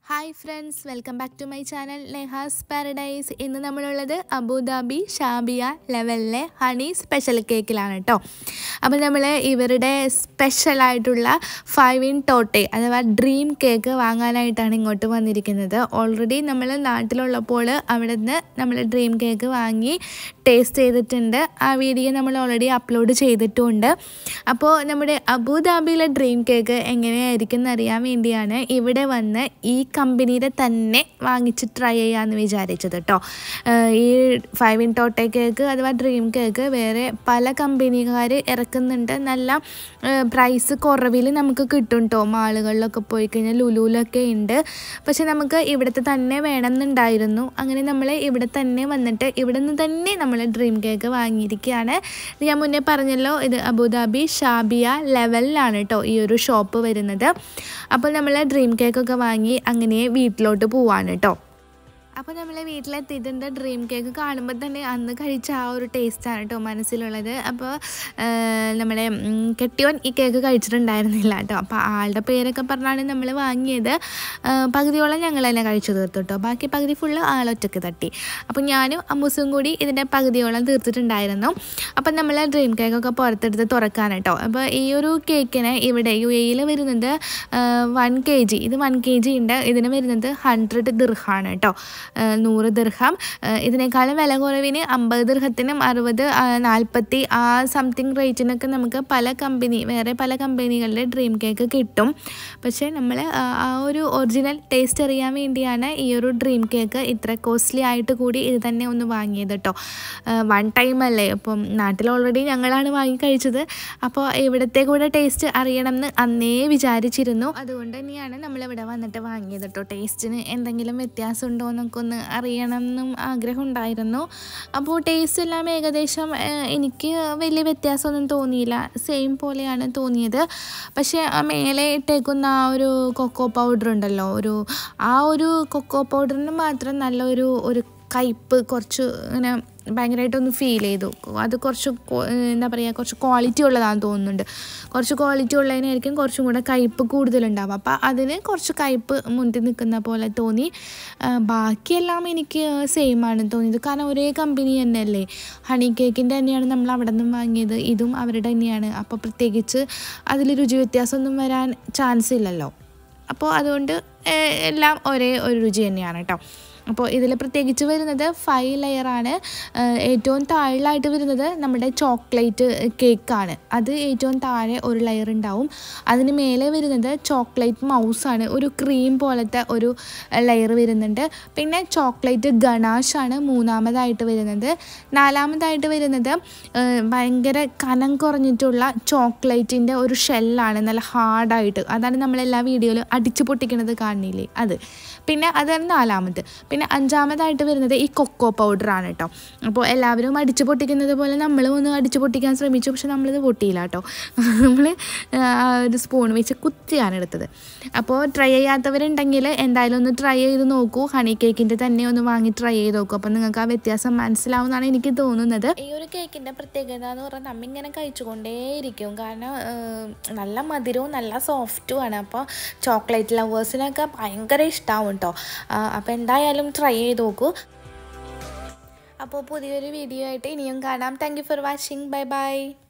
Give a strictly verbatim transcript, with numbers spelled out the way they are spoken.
Hi friends, welcome back to my channel Neha's Paradise. ഇന്ന് നമ്മളുള്ളത് Abu Dhabi Shabiya ലെവലിലെ honey special കേക്കിലാണ് കേട്ടോ. അപ്പോൾ നമ്മൾ ഇവരുടെ സ്പെഷ്യലായിട്ടുള്ള ഫൈവ് ഇൻ ടോട്ടെ അഥവാ ഡ്രീം കേക്ക് വാങ്ങാനായിട്ടാണ് ഇങ്ങോട്ട് വന്നിരിക്കുന്നത്. ഓൾറെഡി നമ്മൾ നാട്ടിലുള്ളപ്പോൾ അവിടെ നിന്ന് നമ്മൾ ഡ്രീം കേക്ക് വാങ്ങി ടേസ്റ്റ് ചെയ്തിട്ടുണ്ട്. ആ വീഡിയോ നമ്മൾ ഓൾറെഡി അപ്ലോഡ് ചെയ്തിട്ടുമുണ്ട്. അപ്പോൾ നമ്മുടെ അബുദാബിയിലെ ഡ്രീം കേക്ക് എങ്ങനെയായിരിക്കും എന്നറിയാൻ വേണ്ടിയാണ് ഇവിടെ വന്ന് ഈ കമ്പനിയുടെ തന്നെ വാങ്ങിച്ച് ട്രൈ ചെയ്യാമെന്ന് വിചാരിച്ചത് കേട്ടോ. ഈ ഫൈവ് ഇൻ ടോട്ടെ കേക്ക് അഥവാ ഡ്രീം കേക്ക് വേറെ പല കമ്പനിക്കാർ ഇറക്കുന്നുണ്ട്. നല്ല പ്രൈസ് കുറവിൽ നമുക്ക് കിട്ടും കേട്ടോ. മാളുകളിലൊക്കെ പോയി കഴിഞ്ഞാൽ ലുലുവിലൊക്കെ ഉണ്ട്. പക്ഷെ നമുക്ക് ഇവിടുത്തെ തന്നെ വേണമെന്നുണ്ടായിരുന്നു. അങ്ങനെ നമ്മൾ ഇവിടെ തന്നെ വന്നിട്ട് ഇവിടെ നിന്ന് തന്നെ നമ്മൾ ഡ്രീം കേക്ക് വാങ്ങിയിരിക്കുകയാണ്. ഞാൻ മുന്നേ പറഞ്ഞല്ലോ, ഇത് അബുദാബി ഷാബിയ ലെവലിലാണ് കേട്ടോ ഈ ഒരു ഷോപ്പ് വരുന്നത്. അപ്പോൾ നമ്മൾ ഡ്രീം കേക്കൊക്കെ വാങ്ങി അങ്ങനെ വീട്ടിലോട്ട് പോവാണ് കേട്ടോ. അപ്പോൾ നമ്മൾ വീട്ടിലെത്തിയിട്ടുണ്ട്. ഡ്രീം കേക്ക് കാണുമ്പോൾ തന്നെ അന്ന് കഴിച്ച ആ ഒരു ടേസ്റ്റാണ് കേട്ടോ മനസ്സിലുള്ളത്. അപ്പോൾ നമ്മുടെ കെട്ടിയോൻ ഈ കേക്ക് കഴിച്ചിട്ടുണ്ടായിരുന്നില്ല കേട്ടോ. അപ്പോൾ ആളുടെ പേരൊക്കെ പറഞ്ഞാണ് നമ്മൾ വാങ്ങിയത്. പകുതിയോളം ഞങ്ങൾ തന്നെ കഴിച്ചു തീർത്തു കേട്ടോ. ബാക്കി പകുതി ഫുള്ള് ആളൊറ്റക്ക് തട്ടി. അപ്പോൾ ഞാനും അമ്മൂസും കൂടി ഇതിൻ്റെ പകുതിയോളം തീർത്തിട്ടുണ്ടായിരുന്നു. അപ്പം നമ്മൾ ഡ്രീം കേക്കൊക്കെ പുറത്തെടുത്ത് തുറക്കാൻ കേട്ടോ. അപ്പോൾ ഈ ഒരു കേക്കിന് ഇവിടെ യു എയിൽ വരുന്നത് വൺ കെ ജി ഇത് വൺ കെ ജി ഉണ്ട്. ഇതിന് വരുന്നത് ഹൺഡ്രഡ് ദിർഹാണ് കേട്ടോ. നൂറ് ദിർഹം. ഇതിനേക്കാളും വില കുറവിന് അമ്പത് ദിർഹത്തിനും അറുപത് നാൽപ്പത്തി ആ സംതിങ് റേറ്റിനൊക്കെ നമുക്ക് പല കമ്പനി വേറെ പല കമ്പനികളുടെ ഡ്രീം കേക്ക് കിട്ടും. പക്ഷേ നമ്മൾ ആ ഒരു ഒറിജിനൽ ടേസ്റ്റ് അറിയാൻ വേണ്ടിയാണ് ഈ ഒരു ഡ്രീം കേക്ക് ഇത്ര കോസ്റ്റ്ലി ആയിട്ട് കൂടി ഇത് തന്നെ ഒന്ന് വാങ്ങിയത് കേട്ടോ. വൺ ടൈം അല്ലേ, അപ്പം നാട്ടിൽ ഓൾറെഡി ഞങ്ങളാണ് വാങ്ങി കഴിച്ചത്. അപ്പോൾ ഇവിടുത്തെ കൂടെ ടേസ്റ്റ് അറിയണം എന്ന് അന്നേ വിചാരിച്ചിരുന്നു. അതുകൊണ്ട് തന്നെയാണ് നമ്മളിവിടെ വന്നിട്ട് വാങ്ങിയത് കേട്ടോ. ടേസ്റ്റിന് എന്തെങ്കിലും വ്യത്യാസം ഉണ്ടോ എന്നൊക്കെ ഒന്ന് അറിയണം എന്നും ആഗ്രഹം ഉണ്ടായിരുന്നു. അപ്പോൾ ടേസ്റ്റ് എല്ലാം ഏകദേശം എനിക്ക് വലിയ വ്യത്യാസമൊന്നും തോന്നിയില്ല. സെയിം പോലെയാണ് തോന്നിയത്. പക്ഷേ മേലെ ഇട്ടേക്കുന്ന ആ ഒരു കൊക്കോ പൗഡർ ഉണ്ടല്ലോ, ഒരു ആ ഒരു കൊക്കോ പൗഡറിന് മാത്രം നല്ലൊരു ഒരു കയ്പ്പ് കുറച്ച് ഇങ്ങനെ ഭയങ്കരമായിട്ടൊന്ന് ഫീൽ ചെയ്തു. അത് കുറച്ച് എന്താ പറയുക, കുറച്ച് ക്വാളിറ്റി ഉള്ളതാണെന്ന് തോന്നുന്നുണ്ട്. കുറച്ച് ക്വാളിറ്റി ഉള്ളതിനായിരിക്കും കുറച്ചും കൂടെ കയ്പ്പ് കൂടുതലുണ്ടാവും. അപ്പോൾ അതിന് കുറച്ച് കയ്പ്പ് മുന്നിൽ നിൽക്കുന്ന പോലെ തോന്നി. ബാക്കിയെല്ലാം എനിക്ക് സെയിം ആണ് തോന്നിയത്. കാരണം ഒരേ കമ്പനി തന്നെയല്ലേ. ഹണി കേക്കിൻ്റെ തന്നെയാണ് നമ്മൾ അവിടെ നിന്നും വാങ്ങിയത്. ഇതും അവരുടെ തന്നെയാണ്. അപ്പോൾ പ്രത്യേകിച്ച് അതിൽ രുചി വ്യത്യാസമൊന്നും വരാൻ ചാൻസ് ഇല്ലല്ലോ. അപ്പോൾ അതുകൊണ്ട് എല്ലാം ഒരേ ഒരു രുചി തന്നെയാണ് കേട്ടോ. അപ്പോൾ ഇതിൽ പ്രത്യേകിച്ച് വരുന്നത് ഫൈവ് ലെയറാണ്. ഏറ്റവും താഴെയായിട്ട് വരുന്നത് നമ്മുടെ ചോക്ലേറ്റ് കേക്കാണ്. അത് ഏറ്റവും താഴെ ഒരു ലെയർ ഉണ്ടാവും. അതിന് മേലെ വരുന്നത് ചോക്ലേറ്റ് മൗസാണ്. ഒരു ക്രീം പോലത്തെ ഒരു ലെയർ വരുന്നുണ്ട്. പിന്നെ ചോക്ലേറ്റ് ഗണാഷാണ് മൂന്നാമതായിട്ട് വരുന്നത്. നാലാമതായിട്ട് വരുന്നത് ഭയങ്കര കനം കുറഞ്ഞിട്ടുള്ള ചോക്ലേറ്റിൻ്റെ ഒരു ഷെല്ലാണ്, നല്ല ഹാർഡായിട്ട്. അതാണ് നമ്മളെല്ലാ വീഡിയോയിലും അടിച്ചു പൊട്ടിക്കുന്നത് കാണില്ലേ, അത്. പിന്നെ അതാണ് നാലാമത്. പിന്നെ അഞ്ചാമതായിട്ട് വരുന്നത് ഈ കൊക്കോ പൗഡറാണ് കേട്ടോ. അപ്പോൾ എല്ലാവരും അടിച്ചു പൊട്ടിക്കുന്നത് പോലെ നമ്മളും ഒന്ന് അടിച്ചു പൊട്ടിക്കാൻ ശ്രമിച്ചു. പക്ഷെ നമ്മളിത് പൊട്ടിയില്ല കേട്ടോ. നമ്മൾ ഒരു സ്പൂൺ വെച്ച് കുത്തിയാണ് എടുത്തത്. അപ്പോൾ ട്രൈ ചെയ്യാത്തവരുണ്ടെങ്കിൽ എന്തായാലും ഒന്ന് ട്രൈ ചെയ്ത് നോക്കൂ. ഹണി കേക്കിൻ്റെ തന്നെ ഒന്ന് വാങ്ങി ട്രൈ ചെയ്ത് നോക്കൂ. അപ്പോൾ നിങ്ങൾക്ക് ആ വ്യത്യാസം മനസ്സിലാവുമെന്നാണ് എനിക്ക് തോന്നുന്നത്. ഈ ഒരു കേക്കിൻ്റെ പ്രത്യേകത എന്ന് പറഞ്ഞാൽ നമ്മ ഇങ്ങനെ കഴിച്ചുകൊണ്ടേയിരിക്കും. കാരണം നല്ല മധുരവും നല്ല സോഫ്റ്റുമാണ്. അപ്പോൾ ചോക്ലേറ്റ് ലവേഴ്സിനൊക്കെ ഭയങ്കര ഇഷ്ടമാവും കേട്ടോ. അപ്പോൾ എന്തായാലും ട്രൈ ചെയ്ത് നോക്കൂ. അപ്പോൾ പുതിയൊരു വീഡിയോ ആയിട്ട് ഇനിയും കാണാം. Thank you for watching. Bye by.